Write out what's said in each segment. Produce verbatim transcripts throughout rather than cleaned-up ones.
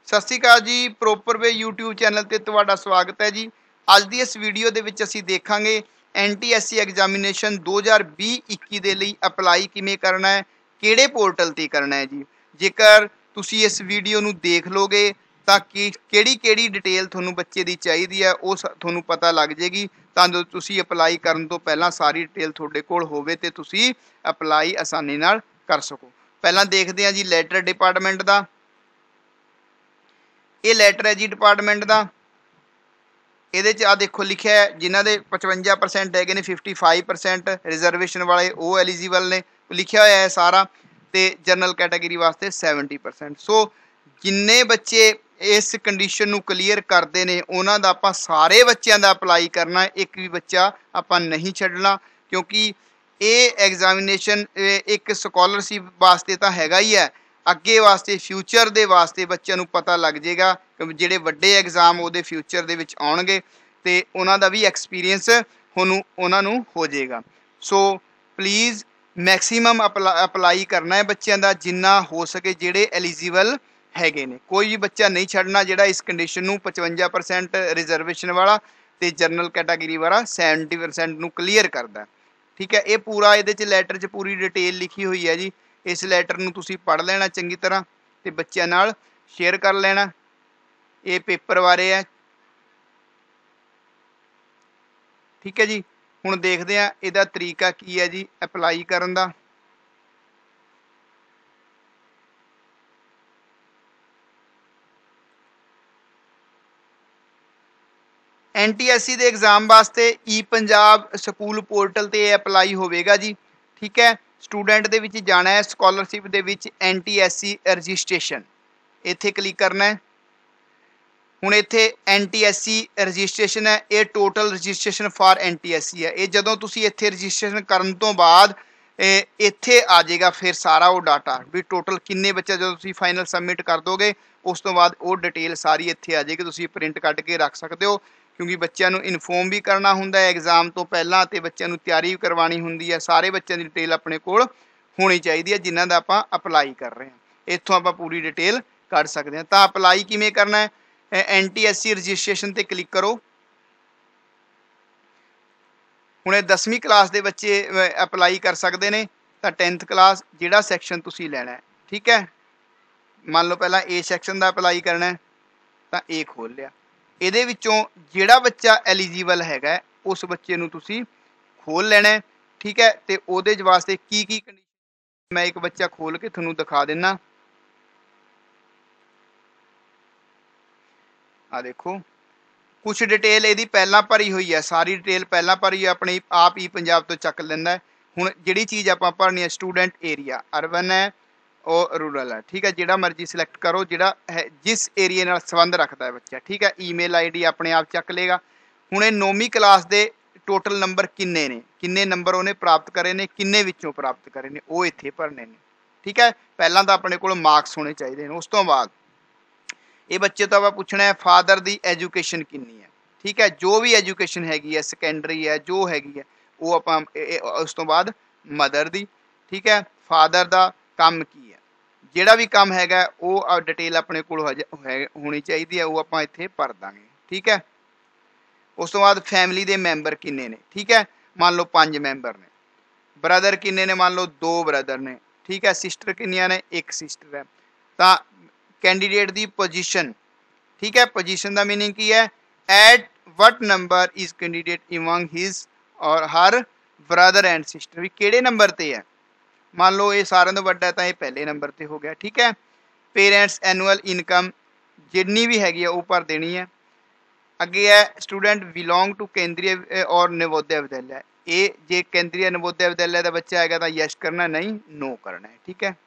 ਸਤਿ ਸ਼੍ਰੀ ਅਕਾਲ ਜੀ। Proper way YouTube channel ਤੇ ਤੁਹਾਡਾ ਸਵਾਗਤ ਹੈ ਜੀ। ਅੱਜ ਦੀ ਇਸ ਵੀਡੀਓ ਦੇ ਵਿੱਚ ਅਸੀਂ ਦੇਖਾਂਗੇ N T S C examination ਦੋ ਹਜ਼ਾਰ ਵੀਹ ਇੱਕੀ ਦੇ ਲਈ ਅਪਲਾਈ ਕਿਵੇਂ ਕਰਨਾ ਹੈ, ਕਿਹੜੇ ਪੋਰਟਲ ਤੇ ਕਰਨਾ ਹੈ ਜੀ। ਜੇਕਰ ਤੁਸੀਂ ਇਸ ਵੀਡੀਓ ਨੂੰ ਦੇਖ ਲੋਗੇ ਤਾਂ ਕਿ ਕਿਹੜੀ ਕਿਹੜੀ ਡਿਟੇਲ ਤੁਹਾਨੂੰ ਬੱਚੇ ਦੀ ਚਾਹੀਦੀ ਹੈ ਉਹ ਤੁਹਾਨੂੰ ਪਤਾ ਲੱਗ ਜੇਗੀ, ਤਾਂ ਜੋ ਤੁਸੀਂ ਅਪਲਾਈ ਕਰਨ ਤੋਂ ਪਹਿਲਾਂ ਸਾਰੀ ਡਿਟੇਲ ਤੁਹਾਡੇ ਕੋਲ ਹੋਵੇ ਤੇ ਤੁਸੀਂ ਅਪਲਾਈ ਆਸਾਨੀ ਨਾਲ ਕਰ ਸਕੋ। ਪਹਿਲਾਂ ਦੇਖਦੇ ਹਾਂ ਜੀ ਲੈਟਰ ਡਿਪਾਰਟਮੈਂਟ ਦਾ। ਇਹ ਲੈਟਰ है जी डिपार्टमेंट का। ये आ देखो लिखा है जिन्हों के पचवंजा परसेंट है ने फिफ्टी फाइव परसेंट रिजर्वेशन वाले वो एलीजिबल ने, लिखा हुआ है सारा। तो जनरल कैटेगरी वास्ते सैवनटी परसेंट। सो जिन्ने बच्चे इस कंडीशन नू क्लीयर करते हैं उन्हों का आप सारे बच्चों का अपलाई करना, एक भी बच्चा आप नहीं छड्डना, क्योंकि ये एग्जामिनेशन एक स्कॉलरशिप वास्ते तो हैगा ही है, अगे वास्ते फ्यूचर के वास्ते बच्चों को पता लग जाएगा कि जोड़े वड्डे एग्जाम वो फ्यूचर के आउणगे तो उन्होंने भी एक्सपीरियंस उन्होंने हो जाएगा। सो प्लीज़ मैक्सीमम अपला अपलाई करना है बच्चों का जिन्ना हो सके जोड़े एलीजिबल हैगे ने। कोई भी बच्चा नहीं छड्डना जोड़ा इस कंडीशन में पचवंजा परसेंट रिजर्वेशन वाला तो जनरल कैटेगरी वाला सैवनटी परसेंट नू क्लीयर करता। ठीक है, ये पूरा ये लैटर च पूरी डिटेल लिखी हुई है जी। इस लैटर नू तुसी पढ़ लेना चंगी तरह ते बच्चों नाल शेयर कर लेना। ये पेपर बारे है। ठीक है जी, हुण देखते हैं इहदा तरीका की है जी अपलाई करन दा। एन टी एस सी के एग्जाम वास्ते ई पंजाब स्कूल पोर्टल ते अपलाई होवेगा जी। ठीक है, स्टूडेंट दे विच जाना है, स्कॉलरशिप दे विच N T S C registration इत्थे क्लिक करना है। हुण इत्थे N T S C registration है, ये total registration for N T S C है। ये जदों तुसीं इत्थे रजिस्ट्रेशन करन तो बाद इत्थे आ जाएगा फिर सारा वो डाटा भी टोटल किन्ने बच्चे जो तुसीं फाइनल सबमिट कर दोगे उस तो बाद वो डिटेल सारी इत्थे आ जाएगी। तुसीं प्रिंट कट के रख सकते हो, क्योंकि बच्चों को इन्फॉर्म भी करना होंदा है एग्जाम तो पहला, तो बच्चों को तैयारी भी करवानी होंदी है। सारे बच्चों की डिटेल अपने कोल होनी चाहिए है जिन्हों का आप अपलाई कर रहे हैं। इत्थों आप पूरी डिटेल कढ़ सकते हैं। तो अपलाई किमें करना है, N T S C registration पर क्लिक करो। हुणे दसवीं क्लास के बच्चे अपलाई कर सकते हैं, तो टेंथ क्लास जिहड़ा सैक्शन तुसीं लैना है। ठीक है, मान लो पहला ए सैक्शन का अपलाई करना है तो ए खोल लिया। ਇਹਦੇ ਵਿੱਚੋਂ ਜਿਹੜਾ ਬੱਚਾ ਐਲੀਜੀਬਲ ਹੈਗਾ ਉਸ ਬੱਚੇ ਨੂੰ ਤੁਸੀਂ ਖੋਲ ਲੈਣਾ। ਠੀਕ ਹੈ, ਤੇ ਉਹਦੇ ਵਾਸਤੇ ਕੀ ਕੀ ਕੰਡੀਸ਼ਨ ਮੈਂ ਇੱਕ ਬੱਚਾ ਖੋਲ ਕੇ ਤੁਹਾਨੂੰ ਦਿਖਾ ਦਿੰਨਾ। ਆ ਦੇਖੋ ਕੁਛ ਡਿਟੇਲ ਇਹਦੀ ਪਹਿਲਾਂ ਭਰੀ ਹੋਈ ਹੈ, ਸਾਰੀ ਡਿਟੇਲ ਪਹਿਲਾਂ ਭਰੀ ਹੈ, ਆਪਣੀ ਆਪ ਹੀ ਪੰਜਾਬ ਤੋਂ ਚੱਕ ਲੈਂਦਾ। ਹੁਣ ਜਿਹੜੀ ਚੀਜ਼ ਆਪਾਂ ਭਰਨੀ ਹੈ ਸਟੂਡੈਂਟ ਏਰੀਆ ਅਰਬਨ ਹੈ और रूरल है। ठीक है, जिहड़ा मर्जी सिलेक्ट करो जिहड़ा है जिस एरिए नाल संबंध रखता है बच्चा। ठीक है, ईमेल आई डी अपने आप चक लेगा। हुण ये नौवीं क्लास के टोटल नंबर किन्ने ने, किन्ने नंबर उन्हें प्राप्त करे ने, किन्ने विचों प्राप्त करे ने, वो इत्थे भरने ने। ठीक है, पहलां तां अपने कोल मार्क्स होने चाहिए हैं। उस तो बाद ये बच्चे तो आप पूछना है फादर की एजुकेशन किन्नी है। ठीक है, जो भी एजुकेशन हैगी है सैकेंडरी है जो हैगी है वो आपां उस तो बाद मदर की। ठीक है, फादर का काम की है, ਜਿਹੜਾ भी काम हैगा वो डिटेल अपने को होनी चाहिए है, वो आप इत्थे भर देंगे। ठीक है, उस तो बाद फैमिली के मैंबर किन्ने ने। ठीक है, मान लो पांच मैंबर ने। ब्रदर किन्ने ने, मान लो दो ब्रदर ने। ठीक है, सिस्टर किन्नियां ने, एक सिस्टर है। तो कैंडीडेट की पोजीशन। ठीक है, पोजीशन का मीनिंग की है at what number is candidate among his or her brother and sister, भी किहड़े नंबर ते है। मान लो ये सारे तो वड्डा तो ये पहले नंबर पर हो गया। ठीक है, पेरेंट्स एनुअल इनकम जिन्नी भी हैगी है वो भर देनी है। अगे है स्टूडेंट बिलोंग टू केंद्रीय और नवोदय विद्यालय, ये जे केंद्रीय नवोदय विद्यालय का बच्चा है तो यस करना, नहीं नो करना है। ठीक है,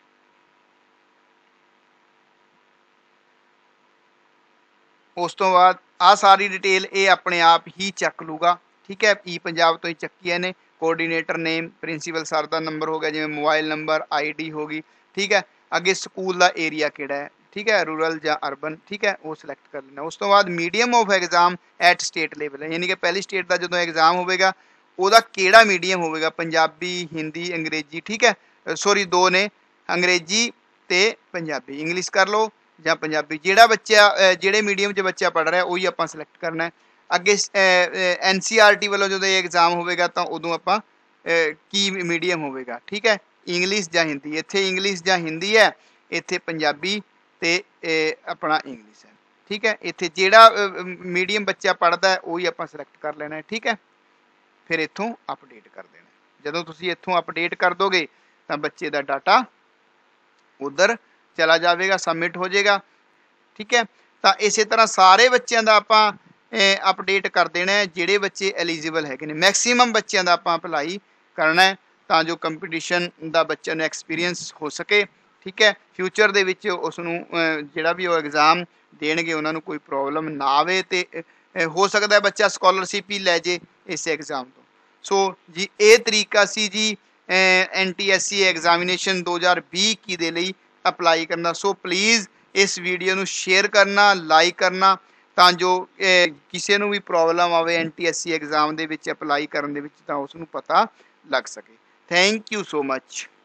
उस तो बाद आ सारी डिटेल ये अपने आप ही चक लूगा। ठीक है, ई पंजाब तो ही चक्की ने। कोऑर्डिनेटर नेम, प्रिंसीपल सर का नंबर हो गया, जिवें मोबाइल नंबर, आई डी होगी। ठीक है, अगे स्कूल का एरिया किहड़ा है। ठीक है, रूरल या अर्बन। ठीक है, वो सिलेक्ट कर लेना। उस तो बाद medium of exam at state level, यानी कि पहली स्टेट का जो एग्जाम होगा वह किहड़ा मीडियम होगा, पंजाबी, हिंदी, अंग्रेजी। ठीक है, सॉरी दो ने, अंग्रेजी ते पंजाबी। इंग्लिश कर लो ਜਾਂ ਪੰਜਾਬੀ, ਜਿਹੜਾ ਬੱਚਾ ਜਿਹੜੇ ਮੀਡੀਅਮ 'ਚ ਬੱਚਾ ਪੜ੍ਹ ਰਿਹਾ ਉਹੀ ਆਪਾਂ ਸਿਲੈਕਟ ਕਰਨਾ ਹੈ। ਅੱਗੇ ਐਨ ਸੀ ਆਰ ਟੀ ਵੱਲੋਂ ਜਦੋਂ ਇਹ ਐਗਜ਼ਾਮ ਹੋਵੇਗਾ ਤਾਂ ਉਦੋਂ ਆਪਾਂ ਕੀ ਮੀਡੀਅਮ ਹੋਵੇਗਾ, ਠੀਕ ਹੈ, ਇੰਗਲਿਸ਼ ਜਾਂ ਹਿੰਦੀ। ਇੱਥੇ ਇੰਗਲਿਸ਼ ਜਾਂ ਹਿੰਦੀ ਹੈ, ਇੱਥੇ ਪੰਜਾਬੀ ਅਤੇ ਆਪਣਾ ਇੰਗਲਿਸ਼ ਹੈ, ਠੀਕ ਹੈ। ਇੱਥੇ ਜਿਹੜਾ ਮੀਡੀਅਮ ਬੱਚਾ ਪੜ੍ਹਦਾ ਉਹੀ ਆਪਾਂ ਸਿਲੈਕਟ ਕਰ ਲੈਣਾ ਹੈ, ਠੀਕ ਹੈ। ਫਿਰ ਇੱਥੋਂ ਅਪਡੇਟ ਕਰ ਦੇਣਾ। ਜਦੋਂ ਤੁਸੀਂ ਇੱਥੋਂ ਅਪਡੇਟ ਕਰ ਦੋਗੇ ਤਾਂ ਬੱਚੇ ਦਾ ਡਾਟਾ ਉਧਰ ਚਲਾ ਜਾਵੇਗਾ, ਸਬਮਿਟ ਹੋ ਜਾਏਗਾ, ਠੀਕ ਹੈ। ਤਾਂ ਇਸੇ ਤਰ੍ਹਾਂ ਸਾਰੇ ਬੱਚਿਆਂ ਦਾ ਆਪਾਂ ਅਪਡੇਟ ਕਰ ਦੇਣਾ ਹੈ, ਜਿਹੜੇ ਬੱਚੇ ਐਲੀਜੀਬਲ ਹੈਗੇ ਨੇ। ਮੈਕਸੀਮਮ ਬੱਚਿਆਂ ਦਾ ਆਪਾਂ ਅਪਲਾਈ ਕਰਨਾ ਹੈ ਤਾਂ ਜੋ ਕੰਪੀਟੀਸ਼ਨ ਦਾ ਬੱਚਿਆਂ ਨੂੰ ਐਕਸਪੀਰੀਅੰਸ ਹੋ ਸਕੇ, ਠੀਕ ਹੈ। ਫਿਊਚਰ ਦੇ ਵਿੱਚ ਉਸ ਨੂੰ ਜਿਹੜਾ ਵੀ ਉਹ ਐਗਜ਼ਾਮ ਦੇਣਗੇ ਉਹਨਾਂ ਨੂੰ ਕੋਈ ਪ੍ਰੋਬਲਮ ਨਾ ਆਵੇ, ਅਤੇ ਹੋ ਸਕਦਾ ਬੱਚਾ ਸਕੋਲਰਸ਼ਿਪ ਹੀ ਲੈ ਜੇ ਇਸ ਐਗਜ਼ਾਮ ਤੋਂ। ਸੋ ਜੀ ਇਹ ਤਰੀਕਾ ਸੀ ਜੀ N T S C examination ਦੋ ਹਜ਼ਾਰ ਵੀਹ ਇੱਕੀ ਦੇ ਲਈ ਅਪਲਾਈ ਕਰਨ ਦਾ। ਸੋ ਪਲੀਜ਼ ਇਸ ਵੀਡੀਓ ਨੂੰ ਸ਼ੇਅਰ ਕਰਨਾ, ਲਾਈਕ ਕਰਨਾ, ਤਾਂ ਜੋ ਕਿਸੇ ਨੂੰ ਵੀ ਪ੍ਰੋਬਲਮ ਆਵੇ N T S C exam ਦੇ ਵਿੱਚ ਅਪਲਾਈ ਕਰਨ ਦੇ ਵਿੱਚ ਤਾਂ ਉਸ ਨੂੰ ਪਤਾ ਲੱਗ ਸਕੇ। Thank you so much.